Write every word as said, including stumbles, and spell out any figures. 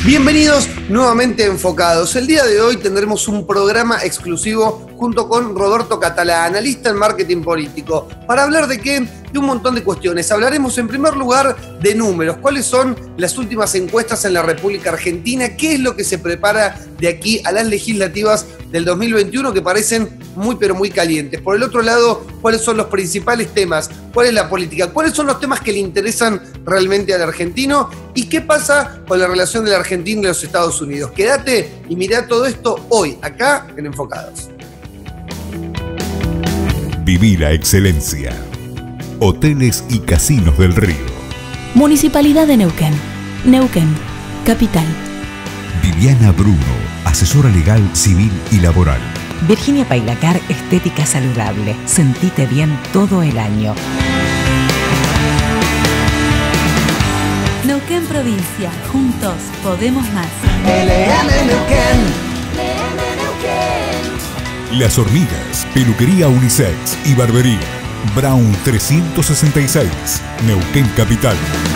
Bienvenidos nuevamente a Enfocados. El día de hoy tendremos un programa exclusivo junto con Roberto Catalá, analista en marketing político. ¿Para hablar de qué? De un montón de cuestiones. Hablaremos en primer lugar de números. ¿Cuáles son las últimas encuestas en la República Argentina? ¿Qué es lo que se prepara de aquí a las legislativas del dos mil veintiuno que parecen muy pero muy calientes? Por el otro lado, ¿cuáles son los principales temas? ¿Cuál es la política? ¿Cuáles son los temas que le interesan realmente al argentino? ¿Y qué pasa con la relación del argentino y los Estados Unidos? Quédate y mirá todo esto hoy, acá en Enfocados. Viví la excelencia. Hoteles y Casinos del Río. Municipalidad de Neuquén. Neuquén, capital. Viviana Bruno, asesora legal, civil y laboral. Virginia Pailacar, estética saludable. Sentite bien todo el año. Neuquén provincia. Juntos podemos más. L M Neuquén. Las Hormigas, peluquería unisex y barbería. Brown trescientos sesenta y seis, Neuquén Capital.